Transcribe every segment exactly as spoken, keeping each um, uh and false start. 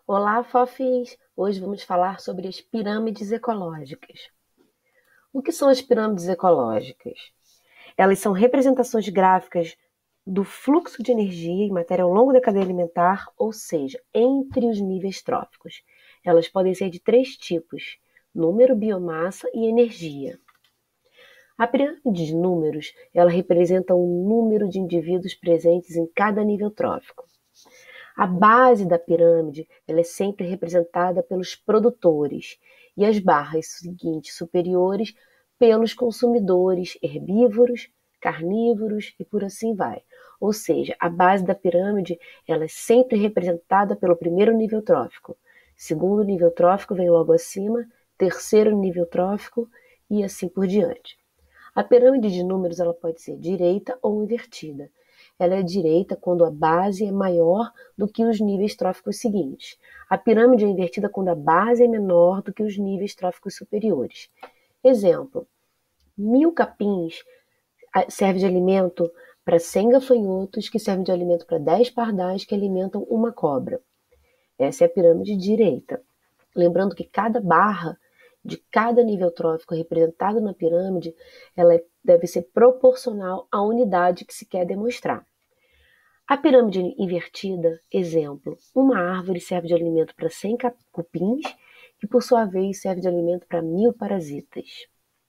Olá, fofis! Hoje vamos falar sobre as pirâmides ecológicas. O que são as pirâmides ecológicas? Elas são representações gráficas do fluxo de energia e matéria ao longo da cadeia alimentar, ou seja, entre os níveis tróficos. Elas podem ser de três tipos: número, biomassa e energia. A pirâmide de números, ela representa o número de indivíduos presentes em cada nível trófico. A base da pirâmide ela é sempre representada pelos produtores e as barras seguintes superiores pelos consumidores herbívoros, carnívoros e por assim vai. Ou seja, a base da pirâmide ela é sempre representada pelo primeiro nível trófico. Segundo nível trófico vem logo acima, terceiro nível trófico e assim por diante. A pirâmide de números ela pode ser direita ou invertida. Ela é direita quando a base é maior do que os níveis tróficos seguintes. A pirâmide é invertida quando a base é menor do que os níveis tróficos superiores. Exemplo: mil capins serve de alimento para cem gafanhotos, que servem de alimento para dez pardais, que alimentam uma cobra. Essa é a pirâmide direita. Lembrando que cada barra de cada nível trófico representado na pirâmide, ela deve ser proporcional à unidade que se quer demonstrar. A pirâmide invertida, exemplo: uma árvore serve de alimento para cem cupins, que por sua vez serve de alimento para mil parasitas.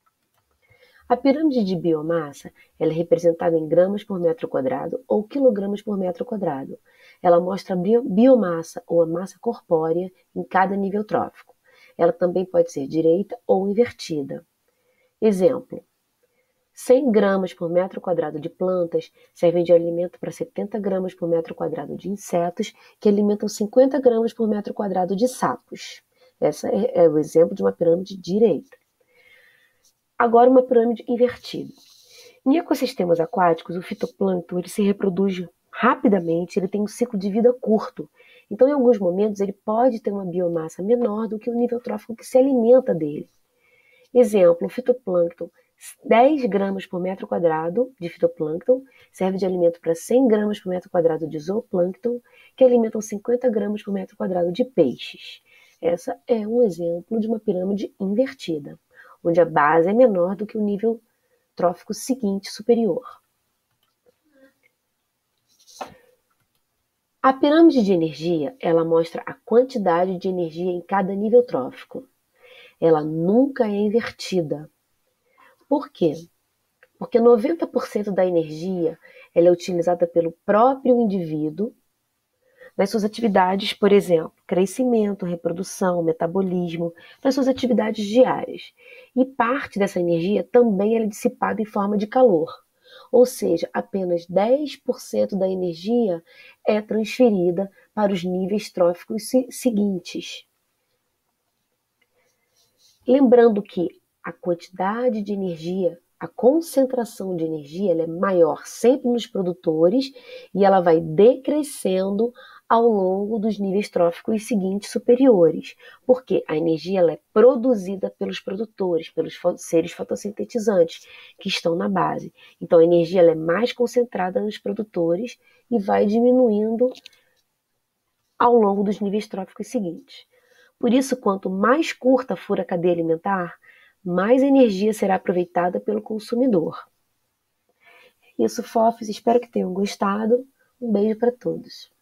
A pirâmide de biomassa ela é representada em gramas por metro quadrado ou quilogramas por metro quadrado. Ela mostra a biomassa ou a massa corpórea em cada nível trófico. Ela também pode ser direita ou invertida. Exemplo: cem gramas por metro quadrado de plantas servem de alimento para setenta gramas por metro quadrado de insetos, que alimentam cinquenta gramas por metro quadrado de sapos. Esse é o exemplo de uma pirâmide direita. Agora, uma pirâmide invertida. Em ecossistemas aquáticos, o fitoplâncton ele se reproduz rapidamente, ele tem um ciclo de vida curto. Então, em alguns momentos, ele pode ter uma biomassa menor do que o nível trófico que se alimenta dele. Exemplo: o fitoplâncton, dez gramas por metro quadrado de fitoplâncton serve de alimento para cem gramas por metro quadrado de zooplâncton, que alimentam cinquenta gramas por metro quadrado de peixes. Essa é um exemplo de uma pirâmide invertida, onde a base é menor do que o nível trófico seguinte superior. A pirâmide de energia, ela mostra a quantidade de energia em cada nível trófico. Ela nunca é invertida. Por quê? Porque noventa por cento da energia ela é utilizada pelo próprio indivíduo nas suas atividades, por exemplo, crescimento, reprodução, metabolismo, nas suas atividades diárias. E parte dessa energia também é dissipada em forma de calor. Ou seja, apenas dez por cento da energia é transferida para os níveis tróficos seguintes. Lembrando que a quantidade de energia, a concentração de energia, ela é maior sempre nos produtores e ela vai decrescendo ao longo dos níveis tróficos seguintes superiores, porque a energia ela é produzida pelos produtores, pelos seres fotossintetizantes que estão na base. Então a energia ela é mais concentrada nos produtores e vai diminuindo ao longo dos níveis tróficos seguintes. Por isso, quanto mais curta for a cadeia alimentar, mais energia será aproveitada pelo consumidor. É isso, fofos. Espero que tenham gostado. Um beijo para todos.